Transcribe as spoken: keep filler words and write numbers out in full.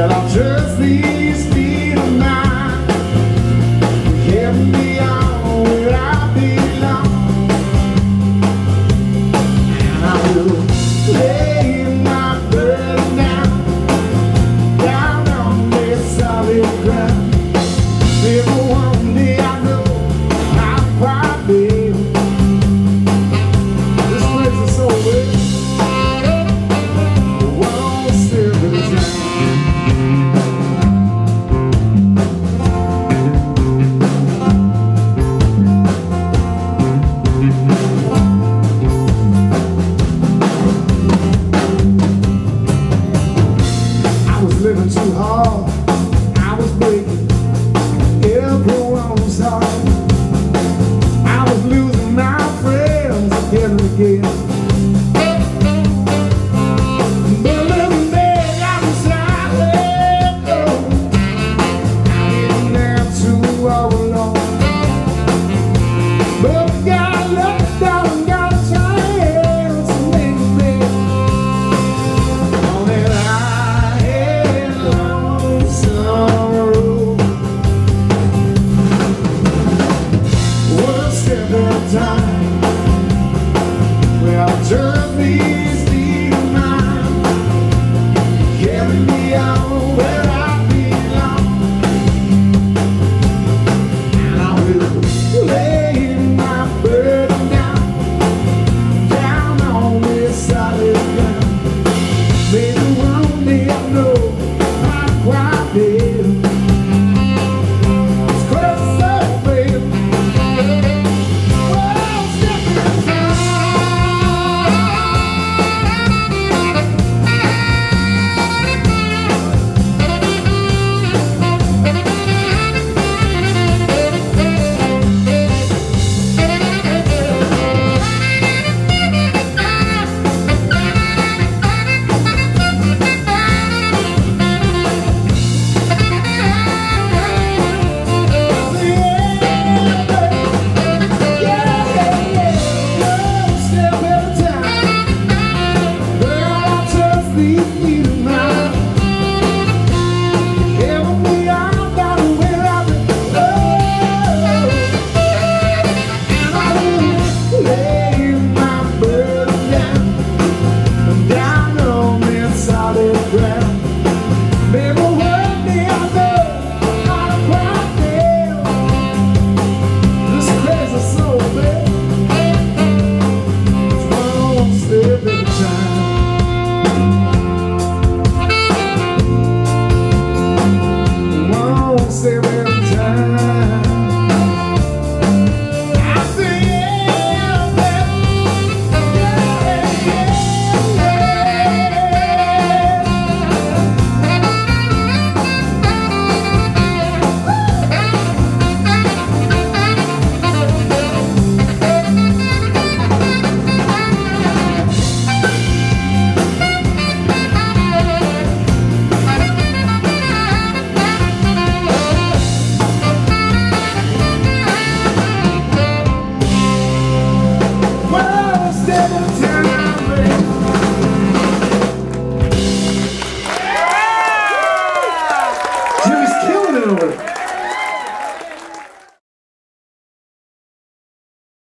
Well, I'll trust these feet of mine, carry me on where I belong, and I will lay my burden down, down on this solid ground. Maybe one day I know I'll quite be. This place is so weird. One step at a time. I was living too hard. I was breaking everyone's heart. I was losing my friends again and again. But little man, I was out there, I didn't have to all alone. But we got left out and got a chance to make a bed. On that high and lonesome road, one step at a time. Well, I'll turn these feet of mine, carry me on where I belong, and I will lay my burden down, down on this solid ground. Maybe one day I'll know I'm quite dead. It's close up, baby. One step at a time. Jimmy's killing it over there.